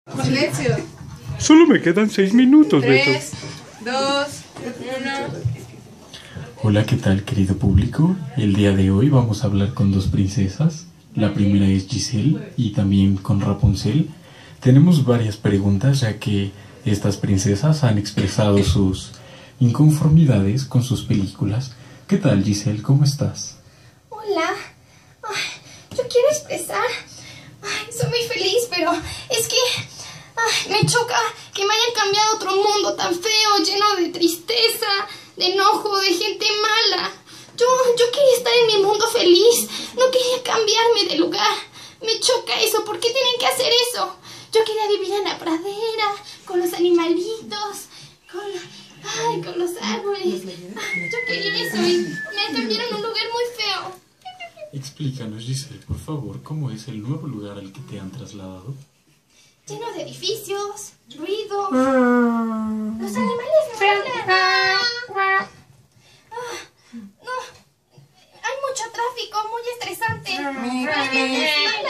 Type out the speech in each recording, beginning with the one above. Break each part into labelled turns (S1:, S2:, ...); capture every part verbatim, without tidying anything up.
S1: Silencio.
S2: Solo me quedan seis minutos, Beto.
S1: Tres, dos, uno.
S3: Hola, ¿qué tal, querido público? El día de hoy vamos a hablar con dos princesas. La primera es Giselle y también con Rapunzel. Tenemos varias preguntas ya que estas princesas han expresado sus inconformidades con sus películas. ¿Qué tal, Giselle? ¿Cómo estás?
S4: Hola. Ay, yo quiero expresar. Ay, soy muy feliz, pero es que ay, me choca que me hayan cambiado a otro mundo tan feo, lleno de tristeza, de enojo, de gente mala. Yo, yo quería estar en mi mundo feliz, no quería cambiarme de lugar. Me choca eso, ¿por qué tienen que hacer eso? Yo quería vivir en la pradera, con los animalitos, con, ay, con los árboles. Ay, yo quería eso y me cambiaron a un lugar muy feo.
S3: Explícanos, Giselle, por favor, ¿cómo es el nuevo lugar al que te han trasladado?
S4: Lleno de edificios, ruido. Mm. Los animales no hablan. Ah, no. Hay mucho tráfico, muy estresante. La gente es mala.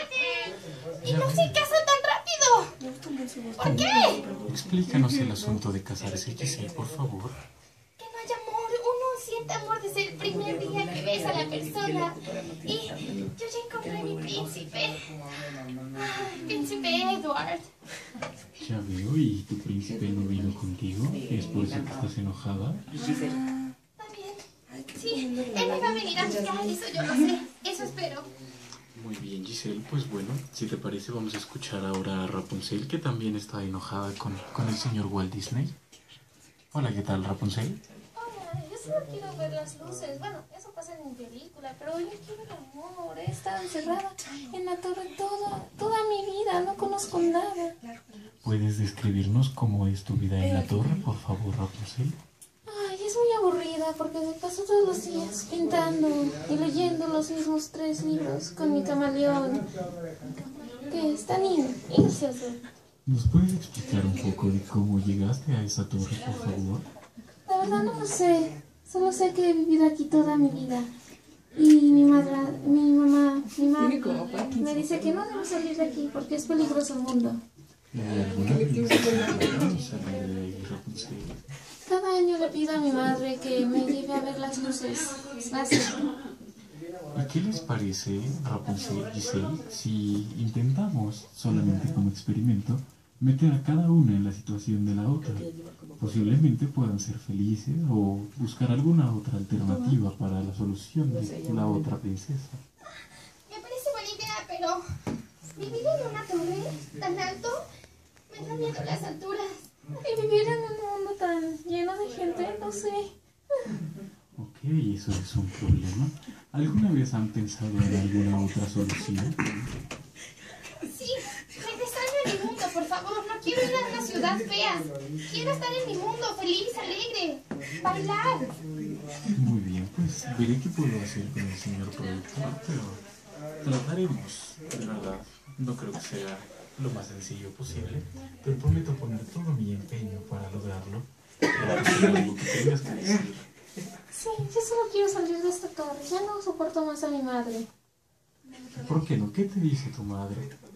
S4: Y no se casa tan rápido. ¿Por qué?
S3: Explícanos el asunto de casarse, Giselle, por favor.
S4: Que no haya amor. Uno siente amor desde el primer día que ves a la persona. Y yo ya encontré mi príncipe. Ay, príncipe Edward.
S3: Ya veo, ¿y tu príncipe no vino contigo? ¿Es por eso que estás enojada?
S4: Está bien. Sí, él me va a venir a buscar, eso yo lo sé. Eso espero.
S3: Muy bien, Giselle, pues bueno, si te parece vamos a escuchar ahora a Rapunzel, que también está enojada con, con el señor Walt Disney. Hola, ¿qué tal, Rapunzel?
S5: Hola, yo solo quiero ver las luces. Bueno, eso pasa en mi película, pero yo quiero el amor. He estado encerrada en la torre toda, toda mi vida, no conozco nada.
S3: ¿Puedes describirnos cómo es tu vida en la torre, por favor, Rapunzel?
S5: Ay, es muy aburrida porque me paso todos los días pintando y leyendo los mismos tres libros con mi camaleón, que es tan incioso.
S3: ¿Nos puedes explicar un poco de cómo llegaste a esa torre, por favor?
S5: La verdad no lo sé, solo sé que he vivido aquí toda mi vida. Y mi madre, mi mamá, mi madre me dice que no debo salir de aquí porque es peligroso el mundo.
S3: ¿Hay alguna princesa que quiera salir de ahí, Rapunzel?
S5: Cada año le pido a mi madre que me lleve a ver las luces. Gracias.
S3: ¿Y qué les parece, Rapunzel y Giselle, si intentamos, solamente como experimento, meter a cada una en la situación de la otra? Posiblemente puedan ser felices o buscar alguna otra alternativa para la solución de la otra princesa.
S4: Me parece buena idea, pero vivir en una torre tan alto me da miedo las alturas.
S5: Y vivir en un mundo tan lleno de gente, no sé.
S3: Ok, eso es un problema. ¿Alguna vez han pensado en alguna otra solución?
S4: Sí, regresarme a mi mundo, por favor. No quiero ir a una ciudad fea. Quiero estar en mi mundo, feliz, alegre, bailar.
S3: Muy bien, pues veré qué puedo hacer con el señor productor, pero trataremos, de verdad. No creo que sea lo más sencillo posible. Te prometo poner todo mi empeño para lograrlo. Pero algo que tengas que decir.
S5: Sí, yo solo quiero salir de esta torre. Ya no soporto más a mi madre.
S3: ¿Por qué no? ¿Qué te dice tu madre?